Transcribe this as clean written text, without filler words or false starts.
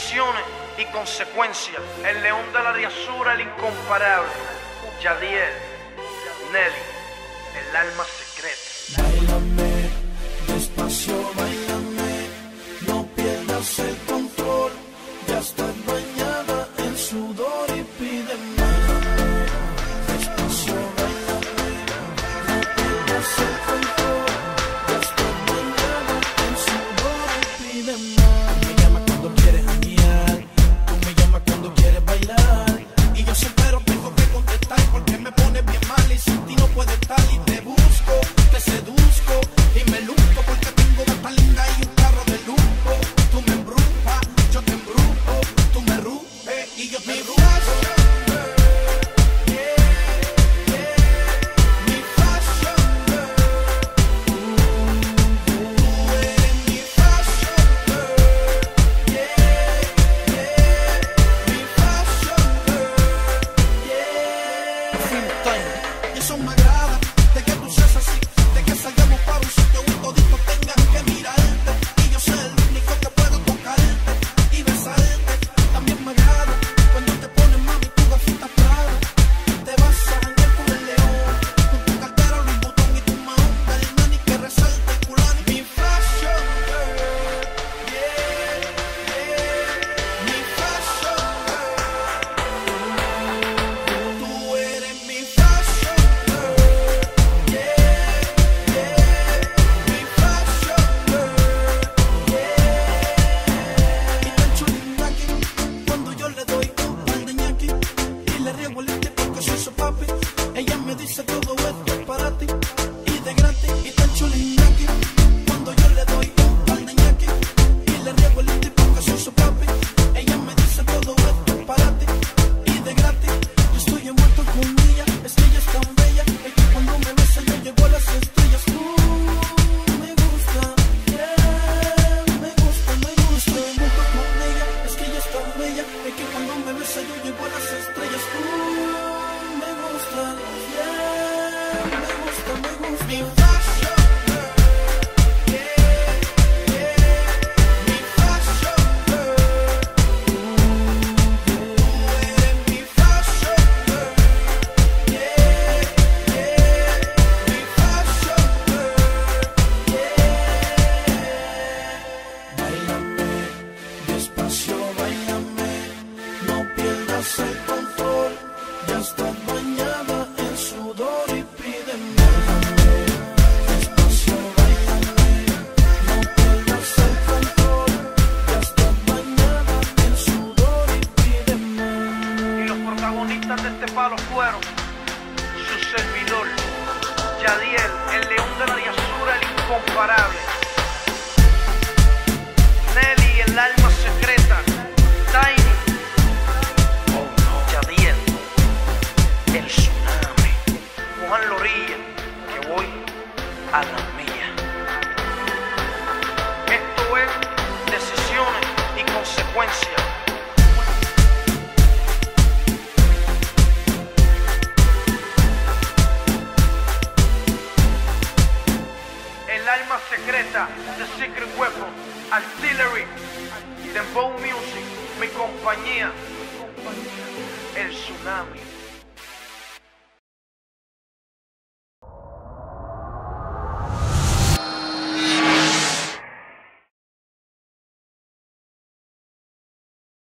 decisiones y consecuencias. El león de la Riazura, el incomparable. Yadiel, Nelly, el alma secreta. Báilame, despacio, báilame, no pierdas el control. Ya estás bañada en sudor y pide más. Despacio, báilame, no pierdas el control. Ya estás bañada en sudor y pide más. Tú me llamas cuando quieres janguear, tú me llamas cuando quieres bailar, y yo siempre tengo que contestar porque me pone bien mal y sin ti no puedo estar. Y te busco, te seduzco y me luzco porque tengo gata linda y un carro de lujo. Tú me embrujas, yo te embrujo, tú me rupes y yo te embrujo. Eso me agrada, de que tú seas así, de que salgamos para un sitio y todito tengan que mirarte, y yo soy el único que puedo tocarte y besarte. También me agrada cuando te pones mami tu gafita Prada, te vas a janguear con el león, con tu cartera Louis Vuitton y tu mahón del nani que resalta el culón. Mi fashion girl, yeah, yeah, mi fashion girl, tú eres mi fashion. Ella me dice todo esto es para ti y de gratis, y tan chulina aquí. Cuando yo le doy un par de ñaki y le riego el indie porque soy su papi. Ella me dice todo esto es para ti y de gratis. Yo estoy envuelto con ella, es que ella es tan bella, es que cuando me besa yo llego a las estrellas. Me gusta, yeah, me gusta, me gusta. Estoy envuelto con ella, es que ella es tan bella, es que cuando me besa yo llego a las estrellas. Me gusta, yeah, me gusta, me gusta. Mi fashion girl, yeah, yeah, mi fashion girl, tú eres mi fashion girl, yeah, yeah, mi fashion girl, yeah. Báilame, despacio, báilame, no pierdas el control. Ya estás bañada en sudor y pide más. Despacio, báilame, no pierdas el control. Ya estás bañada en sudor y pide más. Y los protagonistas de este palo fueron su servidor, Yadiel, el león de la Riazura, el incomparable. Nelly, el alma secreta. Tiny, Yadiel, el tsunami. Juan Lorilla, que voy a la mía. Esto es decisiones y consecuencias. El alma secreta, The Secret Weapon, Artillery, Dembow Music, mi compañía, el tsunami.